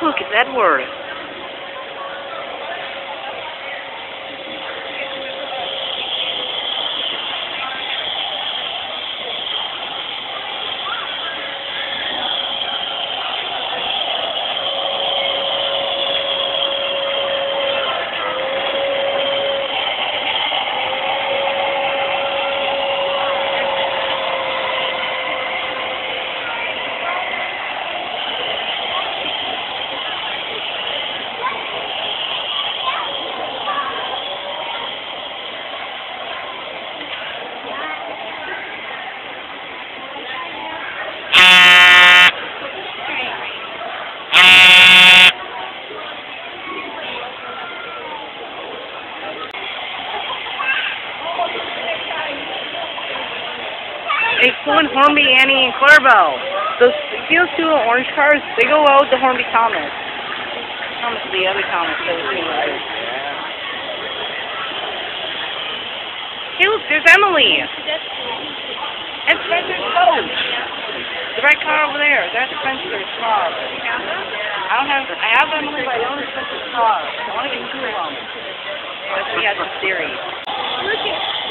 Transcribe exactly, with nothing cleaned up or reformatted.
Look, it's Edward. They flew in Hornby, Annie, and Clarabelle. Those, see those two little orange cars? They go out to Hornby Thomas. Thomas is the other Thomas. That was being right. Hey, look, there's Emily. And Spencer's coach. The red car over there. That's Spencer's car. I don't have. I have Emily, but I don't have Spencer's car. I want to get two of them. That's what he has in theory.